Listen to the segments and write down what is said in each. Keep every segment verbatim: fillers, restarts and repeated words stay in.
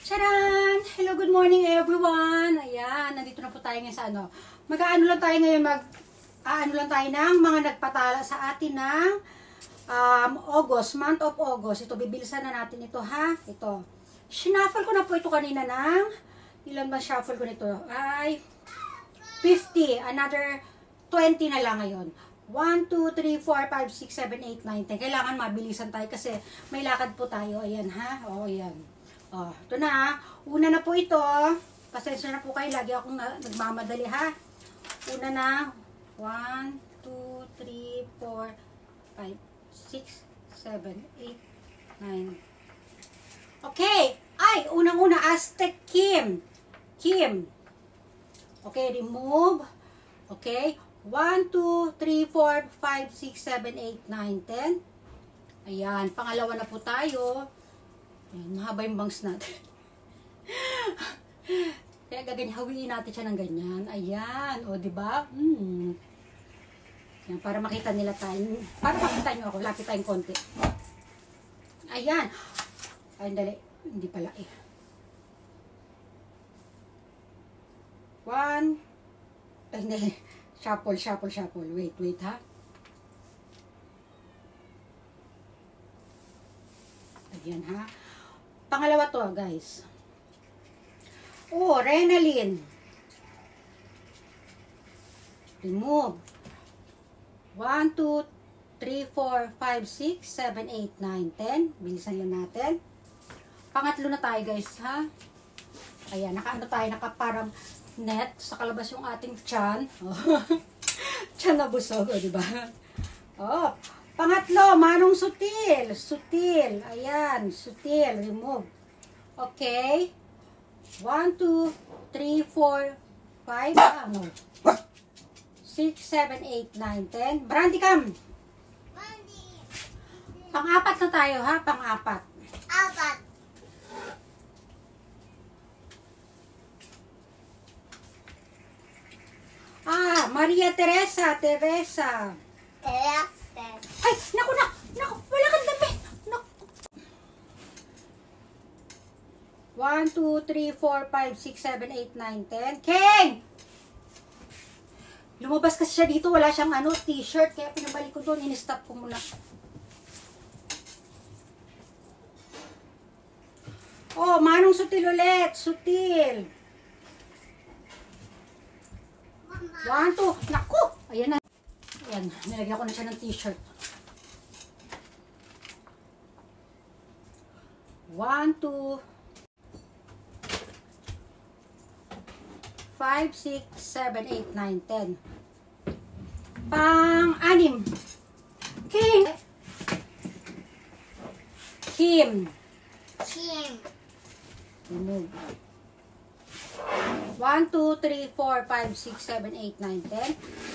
Charan! Hello, good morning everyone! Ayan, nandito na po tayo ngayon sa ano. Mag-aano lang tayo ngayon, mag aano lang tayo ng mga nagpatala sa atin ng um, August, month of August. Ito, bibilisan na natin ito ha. Ito. Shuffle ko na po ito kanina ng, ilan ba shuffle ko nito? Ay, fifty. Another twenty na lang ngayon. one, two, three, four, five, six, seven, eight, nine, ten. Kailangan mabilisan tayo kasi may lakad po tayo. Ayan ha. O, ayan. Oh, ito na. Una na po ito. Pasensya na po kayo. Lagi akong nagmamadali ha. Una na. one, two, three, four, five, six, seven, eight, nine. Okay. Ay, unang-una. Aztec Kim. Kim. Okay, remove. Okay. one, two, three, four, five, six, seven, eight, nine, ten. Ayan. Pangalawa na po tayo. Ayan, mahaba yung bangs natin. Kaya gaganyawiin natin siya ng ganyan. Ayan, o diba? Hmm. Ayan, para makita nila tayo. Para makita nyo ako, lapit tayong konti. Ayan. Ayan, dali. Hindi pala eh. One. Ay, hindi. Shuffle, shuffle, shuffle. Wait, wait ha. Ayan ha. Pangalawa to, guys. Oh, Renalyn. Remove. one, two, three, four, five, six, seven, eight, nine, ten. Bilisan lang natin. Pangatlo na tayo, guys, ha? Ayan, nakaano tayo, nakaparang net. Sa kalabas yung ating tiyan. Oh. Tiyan na busog, o, diba? Oh, pangatlo, Manong Sutil. Sutil. Ayan, Sutil. Remove. Okay. one, two, three, four, five, ano? six, seven, eight, nine, ten. Brandy Cam. Pang-apat na tayo, ha? Pang-apat. Apat. Ah, Maria Teresa. Teresa. Teresa. Ay, naku na. Naku, wala kang damit. Naku. one, two, three, four, five, six, seven, eight, nine, ten. King! Lumabas kasi siya dito. Wala siyang ano, t-shirt. Kaya pinabalik ko doon. In-stop ko muna. Oh, Manong Sutil ulit. Sutil. one, two. Naku! Ayan na. Ayan. Nilagyan ko na siya ng t-shirt. one, two, five, six, seven, eight, nine, ten. Pang-anim. King. Kim. Kim. Remove. one, two, three, four, five, six, seven, eight, nine, ten.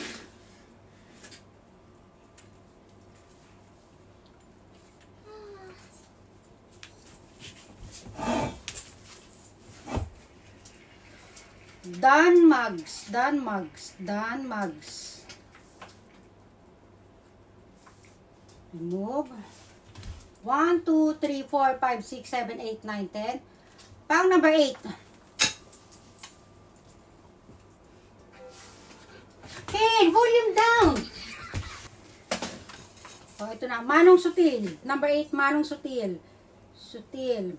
Dan Mugs, Dan Mugs, Dan Mugs. Remove. one, two, three, four, five, six, seven, eight, nine, ten. Pang number eight. Hey, volume down. Oh, ito na. Manong Sutil. Number eight, Manong Sutil. Sutil.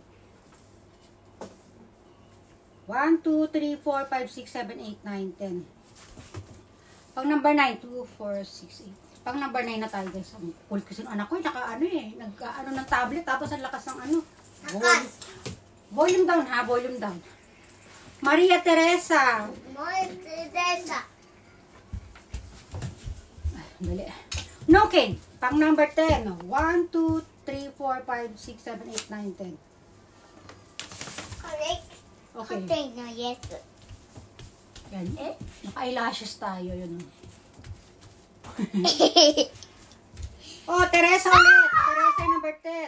one, two, three, four, five, six, seven, eight, nine, ten. Pang number nine, two, four, six, eight. Pang number nine na tayo, guys. Ang cool kasi ng anak ko, naka ano eh, nag-ano ng tablet, tapos ang lakas ng ano. Volume, volume down ha, volume down. Maria Teresa. Maria Teresa. Ay, dali. No, King. Pang number ten. one, two, three, four, five, six, seven, eight, nine, ten. Correct. Okay. Okay, no, yes. Yan. Eh, naka-eyelashes tayo. Yun. Oh, Teresa ulit. Teresa number ten.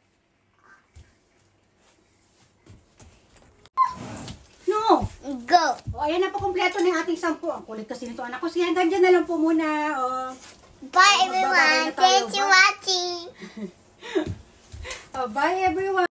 No. Go. O, ayan na po kompleto na yung ating sampu. Ang kulit kasi nito anak ko. Sige, hanggang dyan na lang po muna. O. Bye, Magbabay everyone. na tayo. Thank you Bye. watching. Oh, bye everyone.